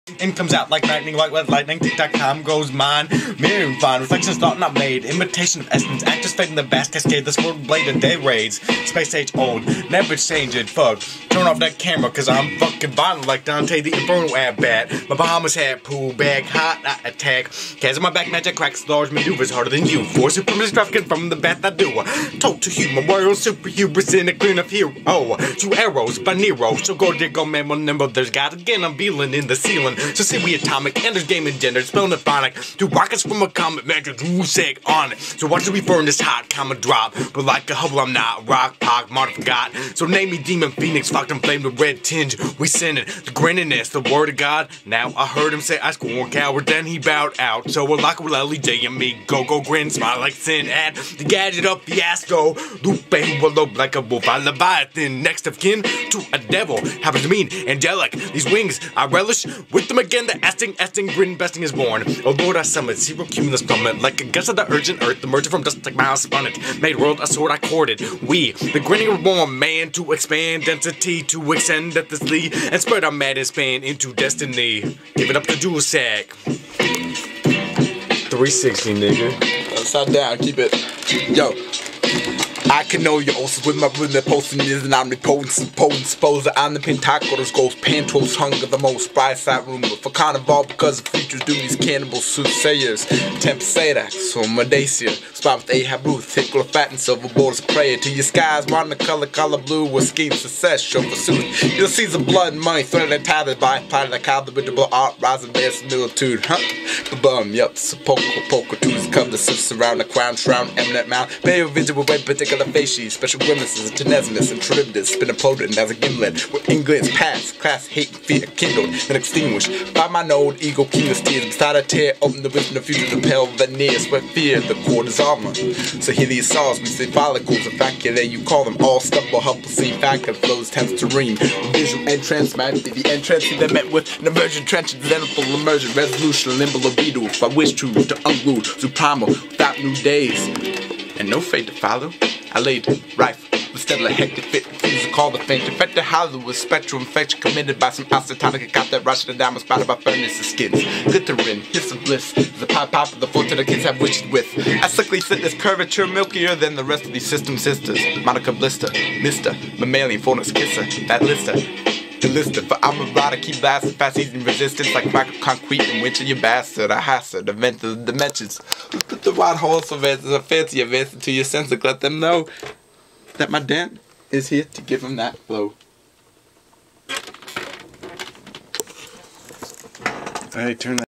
In comes out like lightning, like wet lightning. Tick-tock, time goes mine. Mirroring fine, reflections thought not made. Imitation of essence, actors fading the bask cascade. The swirled blade of day raids. Space age old, never change it. Fuck, turn off that camera, cause I'm fucking violent like Dante the Inferno at bat. My Bahamas hat, pool bag, hot, not attack. Cats on my back, magic cracks, large maneuvers harder than you. For supremacy, traffickin from the bath I do. Told to human world, super-hubris in a grin of hero. 2 arrows by Nero. So go dig on mammal nimble. There's God again, I'm feeling in the ceiling. So say we atomic, and there's game engendered, spellin phonic. 2 rockets from a comet, Mat-jak Julessac on it. So watch we burn this hot comet drop. But like a Hubble I'm not, rock, pocked, martyr forgot. So name me demon, pheonix, fucked and flamed with red tinge. We send it, the grinngest, the word of God. Now I heard him say I scorn coward, then he bowed out. So we're like with LJ and me, go grin, smile like sin. Add the gadget up fiasco. Lupe who will lope like a wolf, I leviathan. Next of kin to a devil, happens to mean angelic. These wings I relish with them again. The esting, grin besting is born. Oh Lord, I summon zero cumulus plummet. Like a gust of the urgent earth, the merger from dust like miles spun it. Made world a sword I corded. We, the grinning reborn man, to expand density, to extend endlessly, and spread our madness span into destiny. Give it up to Julessac. 360, nigga. Upside down, keep it. Yo. I can know your ulcers with my rhythm posting is an omnipotent, potent, suppose that I'm the pentacles, ghost, pantos, hunger, the most bright side rumor for carnival because the features do these cannibal soothsayers. Tempestator, so Medacia, spot with Ahab Ruth, tickle fat and silver borders prayer to your skies, modern color blue with scheme success, show pursuit. You'll see the blood and money threaded and tethered by pilot like how the visible art rising their similitude, Bum, yup, so poker to his cover, sits around the crown, shroud, eminent mount, very visible way, particular facies, special grimaces, tenesmus, and tremendous, spin imploded as a gimlet, with England's past, class, hate, fear, kindled, and extinguished, by my node, ego, king of steers, beside a tear, open the wisdom of future, the pale veneers, where fear, the cord is armor, so here these saws, we say follicles, a faculae, you call them all stumble, help see factor, flows, tends to ream, visual entrance, might be the entrance, that met with an emergent trench, then full emergent, resolution, nimble, obedo, if I wish to unglued, supremo, without new days, and no fate to follow. I laid rifle with steadily hectic fit, things to call the faint, infected hollow with spectral infection committed by some acetonic and got that rush to diamond spotted by furnaces skins. Glittering, hiss of bliss, the pop of the fortune the kids have wished with. I slickly sit this curvature milkier than the rest of these system sisters. Monica blister, Mr. Mammalian pheonix kisser, that lister. The lister, for I'm a rider, keep lasting, fast easing resistance like crack of concrete and winter, you bastard. I hazard, the vent of the dimensions. Put the wide holes of it as a fancy advance to your sense, let them know that my dent is here to give them that flow. Alright, turn that.